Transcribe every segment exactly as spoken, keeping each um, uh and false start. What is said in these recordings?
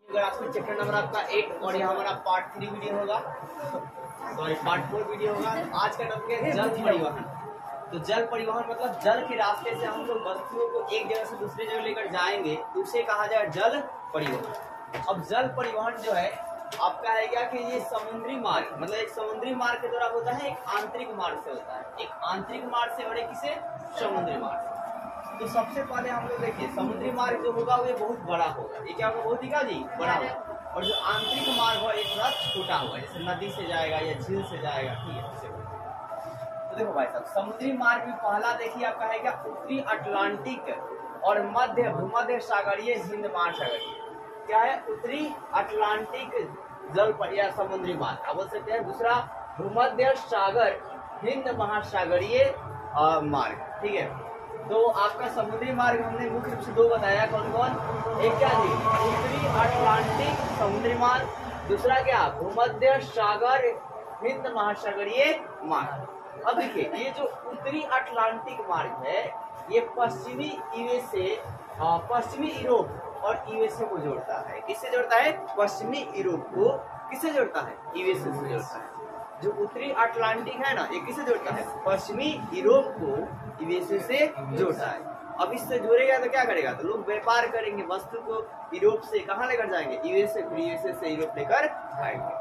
अगर आपका chapter number आपका एट और यहाँ हमारा पार्ट थ्री वीडियो होगा, सॉरी पार्ट फोर वीडियो होगा। आज का टॉपिक है जल परिवहन। तो जल परिवहन मतलब जल के रास्ते से हम लोग वस्तुओं को एक जगह से दूसरी जगह लेकर जाएंगे तो उसे कहा जाए जल परिवहन। अब जल परिवहन जो है आपका है क्या कि ये समुद्री मार्ग, मतलब एक समुद्री मार्ग के द्वारा होता है, एक आंतरिक मार्ग से होता है। एक आंतरिक मार्ग से और एक किसे समुद्री मार्ग से। तो सबसे पहले हम लोग देखिए समुद्री मार्ग जो होगा वो बहुत बड़ा होगा। ये क्या होगा? बहुत ही क्या जी बड़ा होगा। और जो आंतरिक मार्ग होगा एक थोड़ा छोटा होगा, जैसे नदी से जाएगा या झील से जाएगा, ठीक है। तो देखो भाई साहब, समुद्री मार्ग में पहला देखिए आपका है क्या उत्तरी अटलांटिक और मध्य भूमध्य सागरीय हिंद महासागरीय। क्या है? उत्तरी अटलांटिक जल पर या समुद्री मार्ग आप बोल सकते हैं। दूसरा भूमध्य सागर हिंद महासागरीय मार्ग, ठीक है। तो आपका समुद्री मार्ग हमने मुख्य रूप से दो बताया, कौन कौन? एक क्या जी उत्तरी अटलांटिक समुद्री मार्ग, दूसरा क्या भूमध्य सागर हिंद महासागरीय मार्ग। अब देखिए ये जो उत्तरी अटलांटिक मार्ग है ये पश्चिमी यूएसए पश्चिमी यूरोप और यूएसए को जोड़ता है। किससे जोड़ता है? पश्चिमी यूरोप को किससे जोड़ता है? यूएसए से जोड़ता है। जो उत्तरी अटलांटिक है ना ये किससे जोड़ता है? पश्चिमी यूरोप को यूएसए से जोड़ता है। अब इससे जोड़ेगा तो क्या करेगा? तो लोग व्यापार करेंगे, वस्तु को यूरोप से कहाँ लेकर जाएंगे? यूएसए, फिर यूएसए से यूरोप लेकर जाएंगे।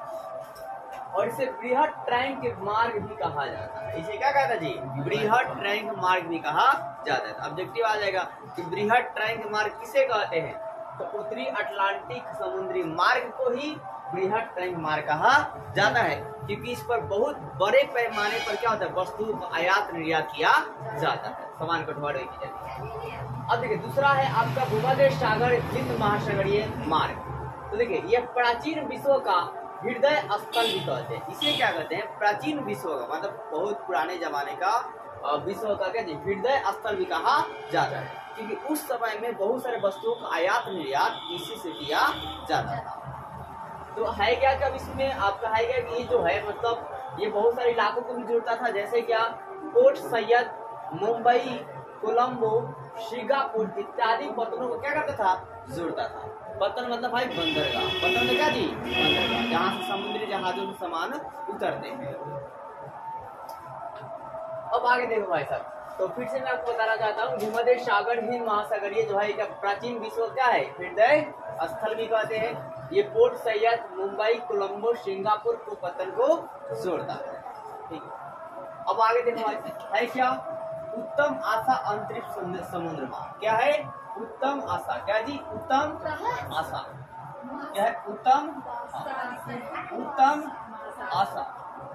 और इसे बृहद ट्रैंक मार्ग भी कहा जाता है। इसे क्या कहता है जी? बृहद ट्रैंक मार्ग भी कहा जाता है। ऑब्जेक्टिव आ जाएगा कि बृहद ट्रैंक मार्ग किसे कहते हैं? तो उत्तरी अटलांटिक समुद्री मार्ग को ही बृहद ट्रैंक मार्ग कहा जाता है, क्योंकि इस पर बहुत बड़े पैमाने पर क्या होता है? वस्तु का आयात निर्यात किया जाता है, सामान को ढोने की जाती है। अब देखिए दूसरा है आपका भूमध्य सागर हिंद महासागरीय मार्ग। तो देखिए यह प्राचीन विश्व का हृदय स्थल भी कहते हैं। इसे क्या कहते हैं? प्राचीन विश्व का मतलब बहुत पुराने जमाने का विश्व का क्या हृदय स्थल भी कहा जाता है, क्योंकि उस समय में बहुत सारे वस्तुओं का आयात निर्यात इसी से किया जाता था। तो है क्या कब इसमें आपका है क्या कि ये जो है मतलब ये बहुत सारे इलाकों को भी जोड़ता था, जैसे क्या Port Said, Mumbai, Colombo, Singapore इत्यादि पत्तनों को क्या करता था? जोड़ता था। पत्तन मतलब भाई बंदरगाह। पत्तन क्या जी? बंदरगाह, जहाँ से समुद्री जहाजों में सामान उतरते हैं। अब आगे देखो भाई साहब, तो फिर से मैं आपको बताना चाहता हूँ भूमध्य सागर हिंद महासागरीय जो है क्या प्राचीन विश्व क्या है? हृदय स्थल भी कहते हैं। ये Port Said, Mumbai, Colombo, Singapore को पत्तन को जोड़ता है, ठीक है। अब आगे देखो भाई है क्या उत्तम आशा अंतरिक्ष समुद्र मार्ग। क्या है? उत्तम आशा। क्या जी? उत्तम आशा। क्या है? उत्तम उत्तम आशा।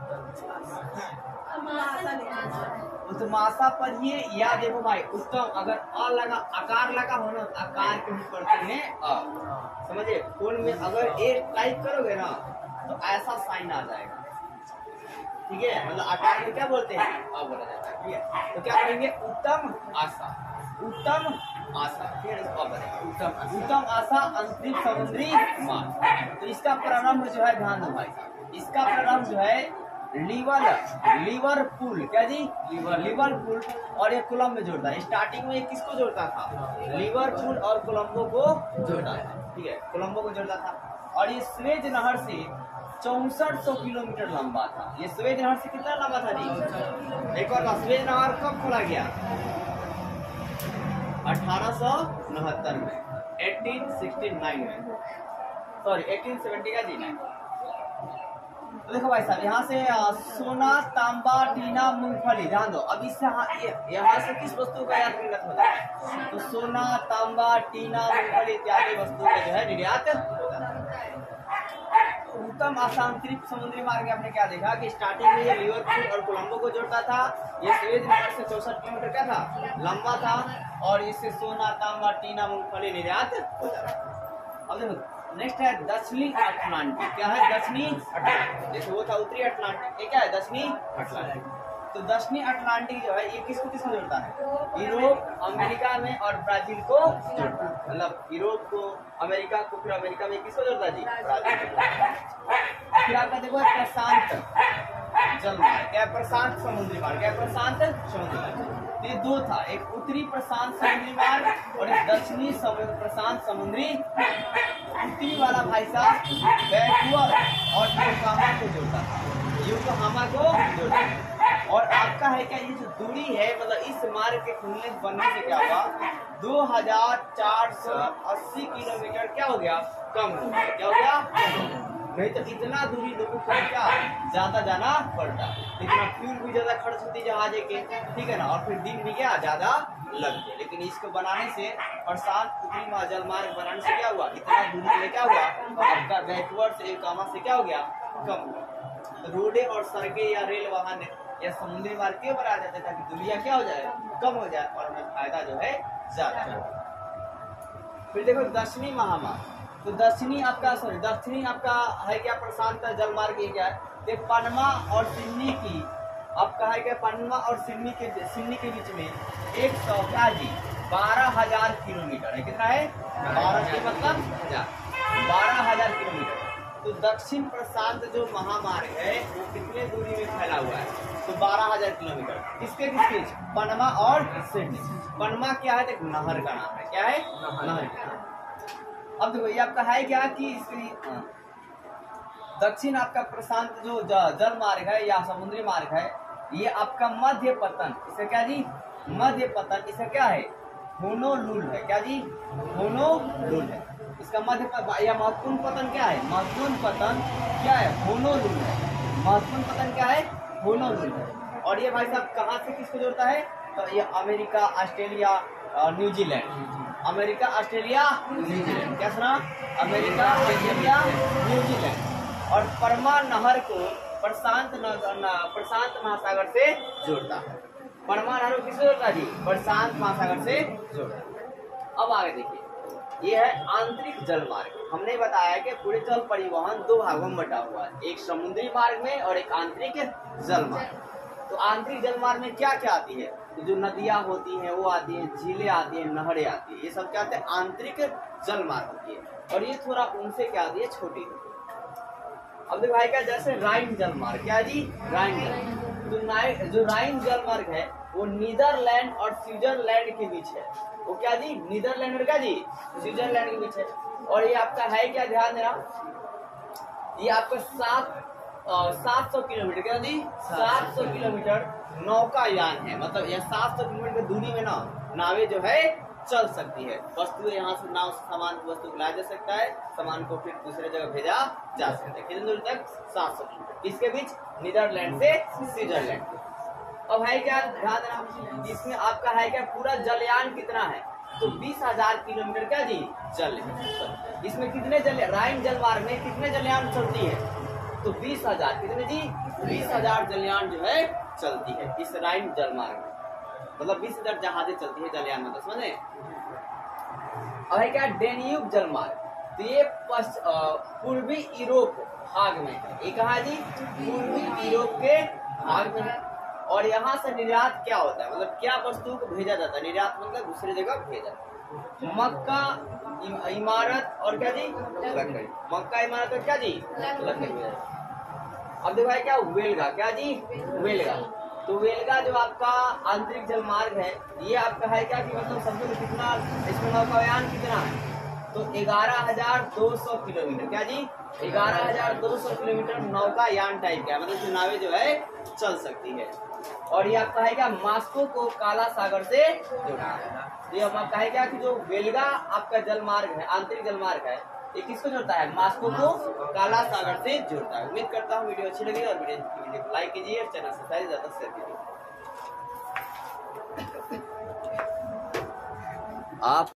उत्तम आशा पढ़िए या देखो भाई उत्तम अगर अ लगा आकार लगा हो ना आकार के भी पढ़ते हैं अ, समझिए। फोन में अगर ए टाइप करोगे ना तो ऐसा साइन आ जाएगा, ठीक है। मतलब आकार में क्या बोलते हैं? अ बोला जाता है, ठीक है। तो क्या करेंगे? उत्तम आशा, उत्तम आशा, ठीक है। उत्तम उत्तम आशा अंतरिक्ष समुद्री मार्ग। तो इसका प्रारंभ जो है ध्यान दो भाई, इसका प्रारंभ जो है लिवर लिवरपूल। क्या जी? लिवर लिवरपूल और ये कोलंबो में जोड़ता है। स्टार्टिंग में किसको जोड़ता था? लिवरपूल और कोलंबो को जोड़ता था, ठीक है। कोलंबो को जोड़ता था। और ये स्वेज नहर से चौसठ सौ किलोमीटर लंबा था। ये स्वेज नहर से कितना लंबा था जी? एक और स्वेज नहर कब खोला गया? अठारह सौ उनहत्तर में, अठारह सौ उनहत्तर में, सॉरी अठारह सौ सत्तर का जी नहीं। तो देखो भाई साहब यहाँ से सोना, तांबा, टीना, मूंगफली, ध्यान दो। अब इससे यहाँ से किस वस्तु का आयात निर्यात होता है? तो सोना, तांबा, टीना, मूंगफली इत्यादि वस्तुओं का जो है निर्यात होता है। उत्तम आशा अंतरिक्ष समुद्री मार्ग में आपने क्या देखा कि स्टार्टिंग में ये लिवरपूल और कोलंबो को जोड़ता था। ये स्वेज नहर से चौसठ किलोमीटर क्या था? लंबा था। और इससे सोना, तांबा, टीना, मूंगफली निर्यात होता था। अब देखो नेक्स्ट है दक्षिणी अटलांटिक। क्या है? दक्षिणी अटलांटिक। जैसे वो था उत्तरी अटलांटिक, ये क्या है? दक्षिणी अटलांटिक। तो दक्षिणी अटलांटिक जो है ये किसको किसको जोड़ता है? यूरोप, अमेरिका में और ब्राजील को जोड़ता है। मतलब यूरोप को, अमेरिका को, फिर अमेरिका में किसको जोड़ता है जी? ब्राजील। फिर आपका देखो प्रशांत जल मार्ग। क्या? प्रशांत समुद्री मार्ग। क्या? प्रशांत समुद्री मार्ग। तो ये दो था, एक उत्तरी प्रशांत समुद्री मार्ग और एक दक्षिणी प्रशांत समुद्री। उत्तरी वाला भाई साहब वैंकूवर और योकोहामा को जोड़ता था, योकोहामा को जोड़ता था। और आपका है क्या, ये जो दूरी है मतलब इस मार्ग के खुलने बनने से क्या हुआ, दो हजार चार सौ अस्सी किलोमीटर क्या हो गया, कम हो गया। क्या हो गया? नहीं तो इतना दूरी लोगों को क्या ज्यादा जाना पड़ता, इतना फ्यूल भी ज्यादा खर्च होती जहाज के, ठीक है ना, और फिर दिन भी क्या ज्यादा लगते। लेकिन इसको बनाने से प्रशांत उत्तरी जल मार्ग बनाने से क्या हुआ, इतना दूरी के लिए क्या हुआ, आपका वैंकूवर से योकोहामा से क्या हो गया, कम हुआ। तो रोडे और सड़कें या रेल वाहन या समुद्री मार्ग क्यों बनाया जाता है, ताकि दूरियां क्या हो जाए, कम हो जाए और हमें फायदा जो है ज्यादा हो। फिर देखो दक्षिणी महामार्ग, तो दक्षिणी आपका सॉरी दक्षिणी आपका है क्या, प्रशांत जल मार्ग, ये क्या है, ये पनमा और सिडनी की आपका है क्या, पनमा और सिडनी के सिडनी के बीच में एक सौ क्या जी बारह हजार किलोमीटर है। कितना है, बारह के मतलब हजार, बारह हजार किलोमीटर। तो दक्षिण प्रशांत जो महामार्ग है वो कितने दूरी में फैला हुआ है, तो बारह हजार किलोमीटर। किसके किसके, पनमा और सिडनी। पनमा क्या है, एक नहर का नाम है, क्या है, नहर का नाम। अब देखो ये आपका है क्या कि इसकी दक्षिण आपका प्रशांत जो जल मार्ग है या समुद्री मार्ग है, ये आपका मध्य पतन, इसे क्या जी, मध्य पतन, इसे क्या है, होनोलुल है। क्या जी, होनोलुल है इसका मध्य पतन। या महत्वपूर्ण पतन क्या है, महत्वपूर्ण पतन क्या है, होनोलुल है। महत्वपूर्ण पतन क्या है, होनोलुल है। और ये भाई साहब कहाँ से किसको जोड़ता है, तो ये America, Australia, New Zealand, America, Australia, New Zealand, क्या सुना, अमेरिका, ऑस्ट्रेलिया, न्यूजीलैंड। और परमा नहर को प्रशांत प्रशांत महासागर से जोड़ता है। परमा नहर को किससे जोड़ता है जी, प्रशांत महासागर से जोड़ता है। अब आगे देखिए, ये है आंतरिक जल मार्ग। हमने बताया कि पूरे जल परिवहन दो भागों में बटा हुआ है, एक समुद्री मार्ग में और एक आंतरिक जल मार्ग। तो आंतरिक जल मार्ग में क्या क्या आती है, तो जो नदियां होती हैं वो आती हैं, झीलें आती हैं, नहरें आती हैं, ये सब क्या आते हैं, आंतरिक जल मार्ग होती है। और ये थोड़ा उनसे क्या आती है, छोटी होती है। अब देखो भाई क्या, जैसे राइन जल मार्ग, क्या जी, राइन जल, तो जो राइन जल मार्ग है वो नीदरलैंड और स्विट्जरलैंड के बीच है। वो क्या जी, नीदरलैंड और क्या जी, स्विट्जरलैंड के बीच है। और ये आपका है क्या, ध्यान देना, ये आपका सात सात सौ किलोमीटर, क्या जी, सात सौ किलोमीटर नौकायान है। मतलब यह सात सौ किलोमीटर की दूरी में ना नावें जो है चल सकती है। वस्तु यहाँ से नाव से सामान वस्तु लाया जा सकता है, सामान को फिर दूसरे जगह भेजा जा सकता है। कितनी दूर तक, सात सौ किलोमीटर। किसके बीच, नीदरलैंड से स्विट्जरलैंड। अब है क्या, ध्यान देना, इसमें आपका है क्या, पूरा जलयान कितना है, तो बीस हजार किलोमीटर क्या जी, जल है। इसमें कितने जल, राइन जल मार्ग में कितने जलयान चलती है, तो बीस हजार, कितने जी, बीस हजार जलयान जो है चलती है इस राइन जल मार्ग में। मतलब बीस हजार जहाजें चलती है जलयान में, तो समझे। अब है क्या, डेन्यूब जल मार्ग, तो ये पूर्वी यूरोप भाग में है। ये कहा जी, पूर्वी यूरोप के भाग में है। और यहाँ से निर्यात क्या होता है, मतलब क्या वस्तुओं को भेजा जाता है, निर्यात मतलब दूसरी जगह भेजा। मक्का, इमारत और क्या जी, लकड़ी। मक्का, इमारत और क्या जी, लकड़ी। अब देखो है क्या, वेलगा, क्या जी, वेलगा। तो वेलगा जो आपका आंतरिक जल मार्ग है, ये आपका है क्या कि मतलब समझो कितना, इसमें नौकायान कितना है, तो ग्यारह हजार दो सौ किलोमीटर, क्या जी, ग्यारह हजार दो सौ किलोमीटर नौकायान टाइप का, मतलब जो नावें जो है चल सकती है। और ये आपका है क्या, मॉस्को को काला सागर से जोड़ा है। ये आपका है क्या कि जो वेलगा आपका जल मार्ग है, आंतरिक जल मार्ग है, ये किसको जोड़ता है, मॉस्को को काला सागर से जोड़ता है। उम्मीद करता हूँ वीडियो अच्छी लगी और वीडियो वीडियो को लाइक कीजिए और चैनल सब्सक्राइब ज्यादा शेयर कीजिए। आप